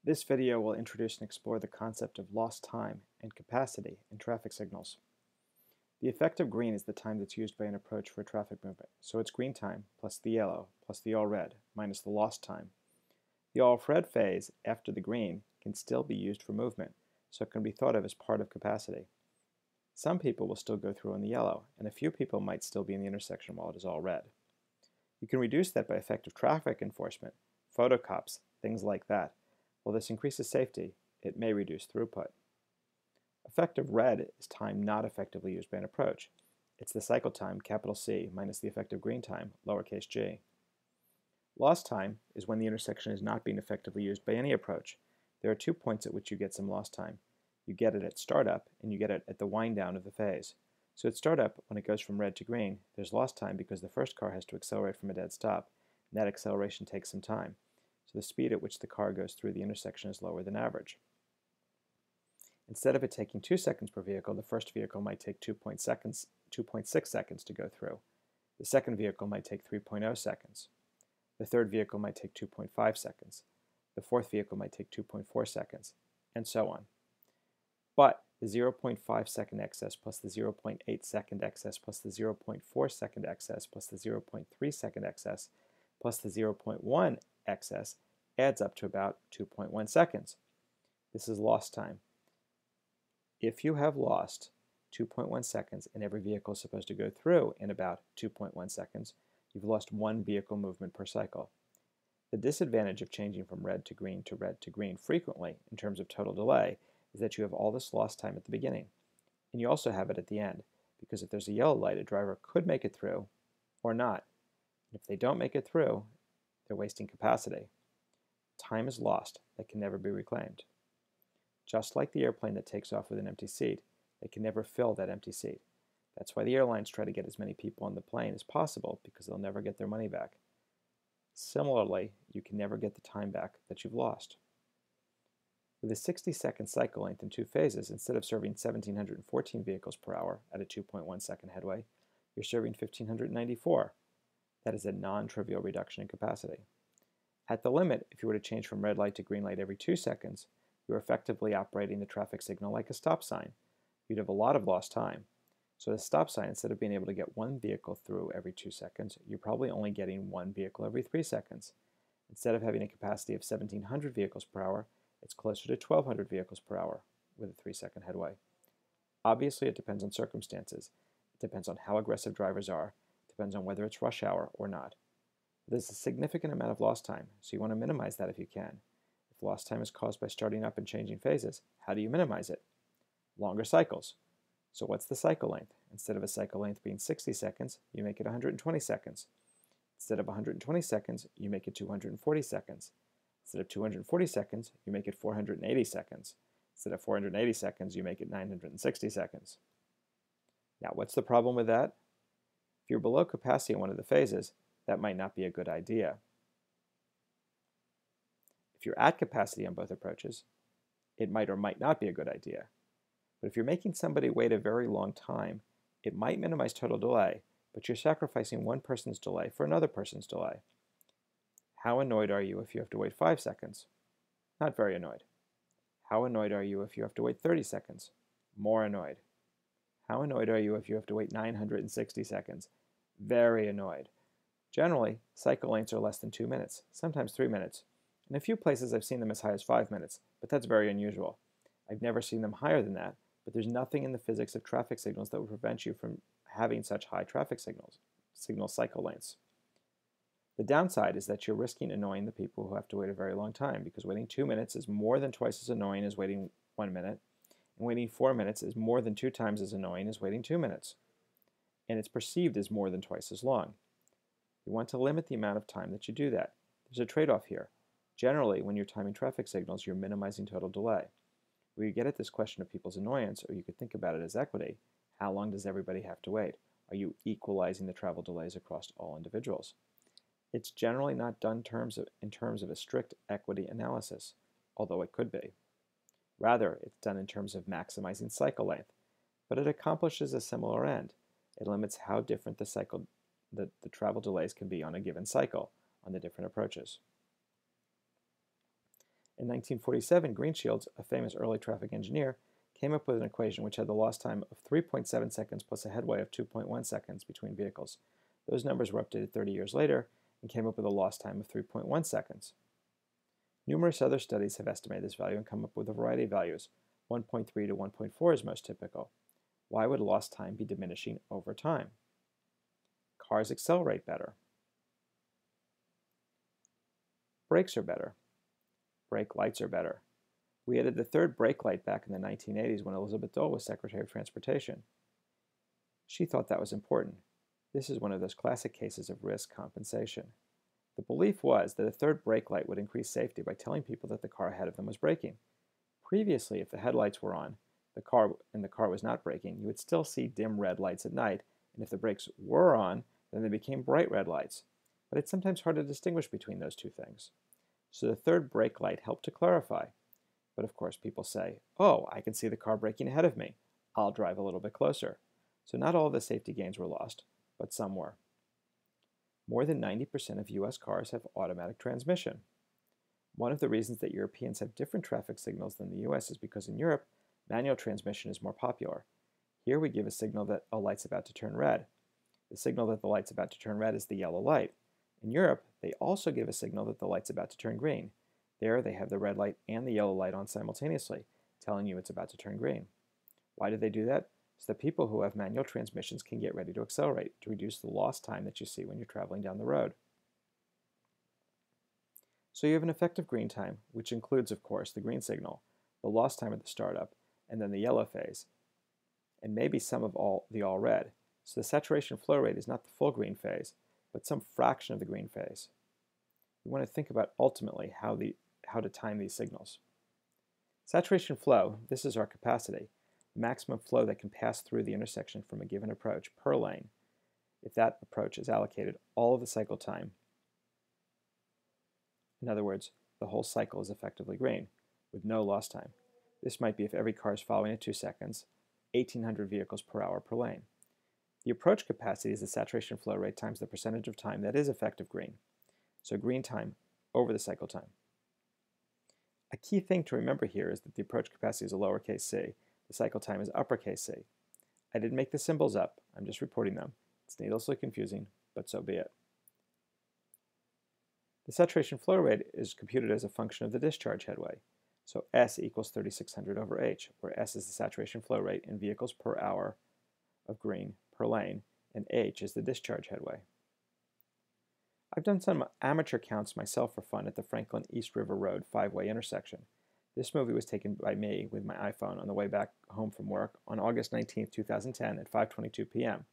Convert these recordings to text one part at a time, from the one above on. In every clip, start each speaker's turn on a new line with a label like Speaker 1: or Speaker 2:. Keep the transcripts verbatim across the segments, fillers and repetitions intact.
Speaker 1: This video will introduce and explore the concept of lost time and capacity in traffic signals. The effective green is the time that's used by an approach for a traffic movement, so it's green time plus the yellow plus the all red minus the lost time. The all red phase after the green can still be used for movement, so it can be thought of as part of capacity. Some people will still go through in the yellow, and a few people might still be in the intersection while it is all red. You can reduce that by effective traffic enforcement, photocops, things like that. While this increases safety, it may reduce throughput. Effective red is time not effectively used by an approach. It's the cycle time, capital C, minus the effective green time, lowercase g. Lost time is when the intersection is not being effectively used by any approach. There are two points at which you get some lost time. You get it at startup, and you get it at the wind down of the phase. So at startup, when it goes from red to green, there's lost time because the first car has to accelerate from a dead stop, and that acceleration takes some time. So the speed at which the car goes through the intersection is lower than average. Instead of it taking two seconds per vehicle, the first vehicle might take two point six seconds to go through. The second vehicle might take three point zero seconds. The third vehicle might take two point five seconds. The fourth vehicle might take two point four seconds, and so on. But the zero point five second excess plus the zero point eight second excess plus the zero point four second excess plus the zero point three second excess plus the zero point one excess adds up to about two point one seconds. This is lost time. If you have lost two point one seconds and every vehicle is supposed to go through in about two point one seconds, you've lost one vehicle movement per cycle. The disadvantage of changing from red to green to red to green frequently in terms of total delay is that you have all this lost time at the beginning. And you also have it at the end, because if there's a yellow light, a driver could make it through or not. And if they don't make it through, they're wasting capacity. Time is lost that can never be reclaimed. Just like the airplane that takes off with an empty seat, they can never fill that empty seat. That's why the airlines try to get as many people on the plane as possible, because they'll never get their money back. Similarly, you can never get the time back that you've lost. With a sixty second cycle length in two phases, instead of serving one thousand seven hundred fourteen vehicles per hour at a two point one second headway, you're serving one thousand five hundred ninety-four. That is a non-trivial reduction in capacity. At the limit, if you were to change from red light to green light every two seconds, you're effectively operating the traffic signal like a stop sign. You'd have a lot of lost time. So the stop sign, instead of being able to get one vehicle through every two seconds, you're probably only getting one vehicle every three seconds. Instead of having a capacity of seventeen hundred vehicles per hour, it's closer to twelve hundred vehicles per hour with a three second headway. Obviously, it depends on circumstances. It depends on how aggressive drivers are. It depends on whether it's rush hour or not. There's a significant amount of lost time, so you want to minimize that if you can. If lost time is caused by starting up and changing phases, how do you minimize it? Longer cycles. So what's the cycle length? Instead of a cycle length being sixty seconds, you make it one hundred twenty seconds. Instead of one hundred twenty seconds, you make it two hundred forty seconds. Instead of two hundred forty seconds, you make it four hundred eighty seconds. Instead of four hundred eighty seconds, you make it nine hundred sixty seconds. Now, what's the problem with that? If you're below capacity in one of the phases, that might not be a good idea. If you're at capacity on both approaches, it might or might not be a good idea. But if you're making somebody wait a very long time, it might minimize total delay, but you're sacrificing one person's delay for another person's delay. How annoyed are you if you have to wait five seconds? Not very annoyed. How annoyed are you if you have to wait thirty seconds? More annoyed. How annoyed are you if you have to wait nine hundred sixty seconds? Very annoyed. Generally, cycle lengths are less than two minutes, sometimes three minutes. In a few places I've seen them as high as five minutes, but that's very unusual. I've never seen them higher than that, but there's nothing in the physics of traffic signals that would prevent you from having such high traffic signals, signal cycle lengths. The downside is that you're risking annoying the people who have to wait a very long time, because waiting two minutes is more than twice as annoying as waiting one minute, and waiting four minutes is more than two times as annoying as waiting two minutes. And it's perceived as more than twice as long. You want to limit the amount of time that you do that. There's a trade-off here. Generally, when you're timing traffic signals, you're minimizing total delay. Where you get at this question of people's annoyance, or you could think about it as equity, how long does everybody have to wait? Are you equalizing the travel delays across all individuals? It's generally not done terms of, in terms of a strict equity analysis, although it could be. Rather, it's done in terms of maximizing cycle length, but it accomplishes a similar end. It limits how different the, cycle, the, the travel delays can be on a given cycle on the different approaches. In nineteen forty-seven, Greenshields, a famous early traffic engineer, came up with an equation which had the lost time of three point seven seconds plus a headway of two point one seconds between vehicles. Those numbers were updated thirty years later and came up with a lost time of three point one seconds. Numerous other studies have estimated this value and come up with a variety of values. one point three to one point four is most typical. Why would lost time be diminishing over time? Cars accelerate better. Brakes are better. Brake lights are better. We added the third brake light back in the nineteen eighties when Elizabeth Dole was Secretary of Transportation. She thought that was important. This is one of those classic cases of risk compensation. The belief was that a third brake light would increase safety by telling people that the car ahead of them was braking. Previously, if the headlights were on the car and the car was not braking, you would still see dim red lights at night, and if the brakes were on, then they became bright red lights. But it's sometimes hard to distinguish between those two things. So the third brake light helped to clarify. But of course, people say, oh, I can see the car braking ahead of me. I'll drive a little bit closer. So not all of the safety gains were lost, but some were. More than ninety percent of U S cars have automatic transmission. One of the reasons that Europeans have different traffic signals than the U S is because in Europe, manual transmission is more popular. Here we give a signal that a light's about to turn red. The signal that the light's about to turn red is the yellow light. In Europe, they also give a signal that the light's about to turn green. There they have the red light and the yellow light on simultaneously, telling you it's about to turn green. Why do they do that? So that people who have manual transmissions can get ready to accelerate, to reduce the lost time that you see when you're traveling down the road. So you have an effective green time, which includes, of course, the green signal, the lost time at the startup, and then the yellow phase, and maybe some of all the all red. So the saturation flow rate is not the full green phase, but some fraction of the green phase. We want to think about ultimately how, the, how to time these signals. Saturation flow, this is our capacity, the maximum flow that can pass through the intersection from a given approach per lane, if that approach is allocated all of the cycle time. In other words, the whole cycle is effectively green, with no lost time. This might be if every car is following at two seconds, eighteen hundred vehicles per hour per lane. The approach capacity is the saturation flow rate times the percentage of time that is effective green. So green time over the cycle time. A key thing to remember here is that the approach capacity is a lowercase c. The cycle time is uppercase c. I didn't make the symbols up, I'm just reporting them. It's needlessly confusing, but so be it. The saturation flow rate is computed as a function of the discharge headway. So S equals thirty-six hundred over H, where S is the saturation flow rate in vehicles per hour of green per lane, and H is the discharge headway. I've done some amateur counts myself for fun at the Franklin East River Road five-way intersection. This movie was taken by me with my iPhone on the way back home from work on August nineteenth, two thousand ten at five twenty-two p m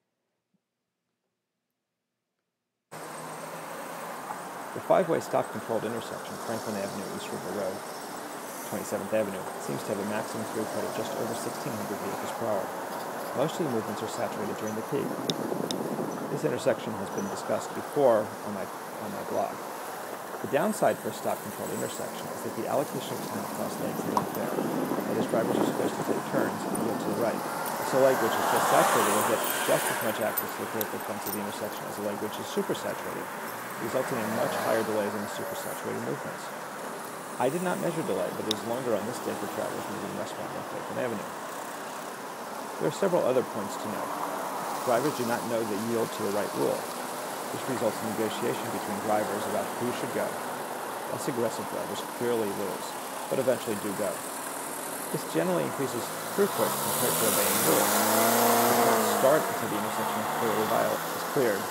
Speaker 1: The five-way stop-controlled intersection, Franklin Avenue, East River Road, twenty-seventh Avenue, seems to have a maximum throughput of just over sixteen hundred vehicles per hour. Most of the movements are saturated during the peak. This intersection has been discussed before on my, on my blog. The downside for a stop-controlled intersection is that the allocation of time across lanes is unfair. That is, drivers are supposed to take turns and yield to the right. So a leg which is just saturated will get just as much access to the critical points of the intersection as a leg which is supersaturated, resulting in much higher delays in the supersaturated movements. I did not measure delay, but it is longer on this day for travelers moving westbound on Franklin Avenue. There are several other points to note. Drivers do not know the yield to the right rule. This results in negotiation between drivers about who should go. Less aggressive drivers clearly lose, but eventually do go. This generally increases throughput compared to obeying rules. The cars start until the intersection is clearly viol- is cleared.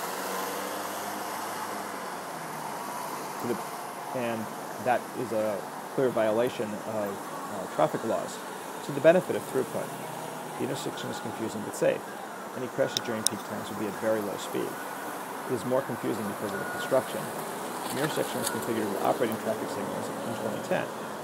Speaker 1: To the, and that is a clear violation of uh, traffic laws. To the benefit of throughput, the intersection is confusing but safe. Any crashes during peak times will be at very low speed. It is more confusing because of the construction. The intersection was configured with operating traffic signals in twenty ten.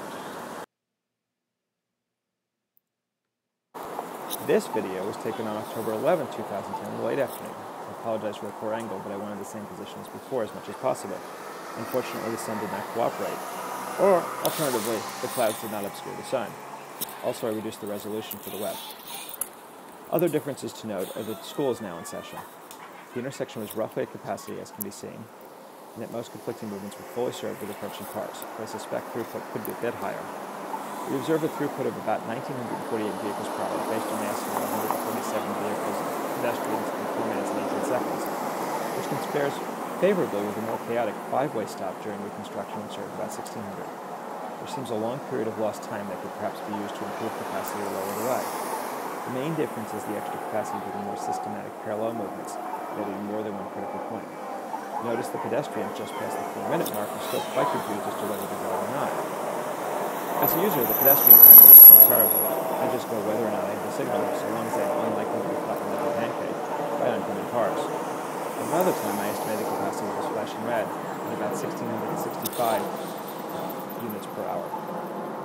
Speaker 1: This video was taken on October eleventh, two thousand ten, in the late afternoon. I apologize for the poor angle, but I wanted the same position as before as much as possible. Unfortunately, the sun did not cooperate. Or, alternatively, the clouds did not obscure the sun. Also, I reduced the resolution for the web. Other differences to note are that school is now in session. The intersection was roughly at capacity, as can be seen. and that most conflicting movements were fully served with approaching cars, but I suspect throughput could be a bit higher. We observed a throughput of about one thousand nine hundred forty-eight vehicles per hour based on an estimate of one hundred forty-seven vehicles and pedestrians in four minutes and eighteen seconds, which compares favorably with a more chaotic five-way stop during reconstruction and served about sixteen hundred. There seems a long period of lost time that could perhaps be used to improve capacity or lower the ride. The main difference is the extra capacity due to more systematic parallel movements, netting more than one critical point. Notice the pedestrians just past the four-minute mark are still quite confused as to whether to go or not. As a user, the pedestrian time is terrible. I just go whether or not I have the signal, so long as I am unlikely to be flopping like a pancake by oncoming cars. At another time, I estimated the capacity was flashing red at about one thousand six hundred sixty-five units per hour.